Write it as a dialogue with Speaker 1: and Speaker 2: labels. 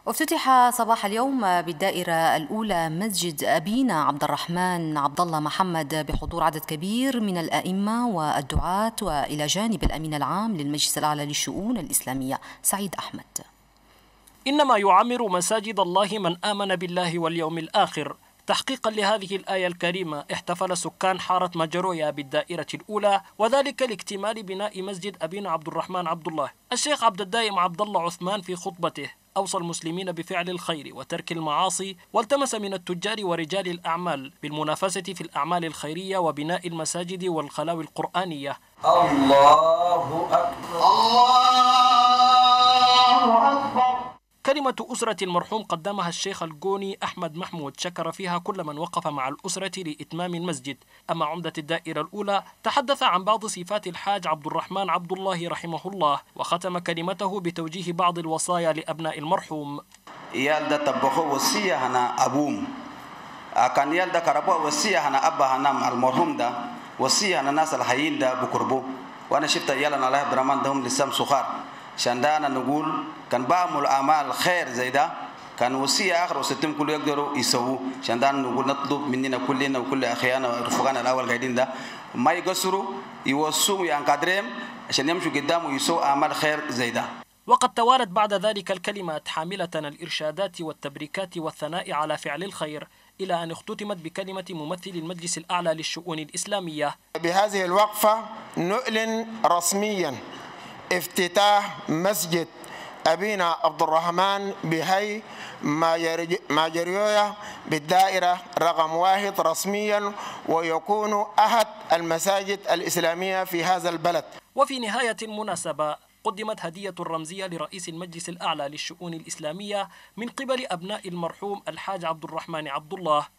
Speaker 1: افتتح صباح اليوم بالدائرة الأولى مسجد أبينا عبد الرحمن عبد الله محمد بحضور عدد كبير من الأئمة والدعاة، وإلى جانب الأمين العام للمجلس الأعلى للشؤون الإسلامية سعيد أحمد.
Speaker 2: إنما يعمر مساجد الله من آمن بالله واليوم الآخر. تحقيقا لهذه الآية الكريمة احتفل سكان حارة مجرويا بالدائرة الأولى، وذلك لاكتمال بناء مسجد أبينا عبد الرحمن عبد الله. الشيخ عبد الدائم عبد الله عثمان في خطبته أوصى المسلمين بفعل الخير وترك المعاصي، والتمس من التجار ورجال الأعمال بالمنافسة في الأعمال الخيرية وبناء المساجد والخلاوي القرآنية.
Speaker 3: الله أكبر الله أكبر.
Speaker 2: كلمة أسرة المرحوم قدمها الشيخ القوني أحمد محمود، شكر فيها كل من وقف مع الأسرة لإتمام المسجد. أما عمدة الدائرة الأولى تحدث عن بعض صفات الحاج عبد الرحمن عبد الله رحمه الله، وختم كلمته بتوجيه بعض الوصايا لأبناء المرحوم.
Speaker 3: يالدا تبخو وصية هنا أبوم كان يالدا كربو وصية هنا أبا هنا مع المرحوم ده وصية هنا ناس الحيين ده بقربو. وأنا شفت يالنا الله برمان دهم لسام سخار شندانا نقول كان بعمل أعمال خير زي ده، كان وصية آخر وستم كل يقدروا يسووا. شندانا نقول نطلب مننا كلنا وكل أخيانا ورفقانا الأول قاعدين ده ما يقصروا يوصوا ينقدرهم عشان يمشوا قدام ويسووا أعمال خير زي ده.
Speaker 2: وقد توالت بعد ذلك الكلمات حاملة الإرشادات والتبريكات والثناء على فعل الخير، إلى أن اختتمت بكلمة ممثل المجلس الأعلى للشؤون الإسلامية.
Speaker 4: بهذه الوقفة نعلن رسميا افتتاح مسجد أبينا عبد الرحمن بهي ماجريويا بالدائرة رقم 1 رسميا، ويكون أحد المساجد الإسلامية في هذا البلد.
Speaker 2: وفي نهاية المناسبة قدمت هدية رمزية لرئيس المجلس الأعلى للشؤون الإسلامية من قبل أبناء المرحوم الحاج عبد الرحمن عبد الله.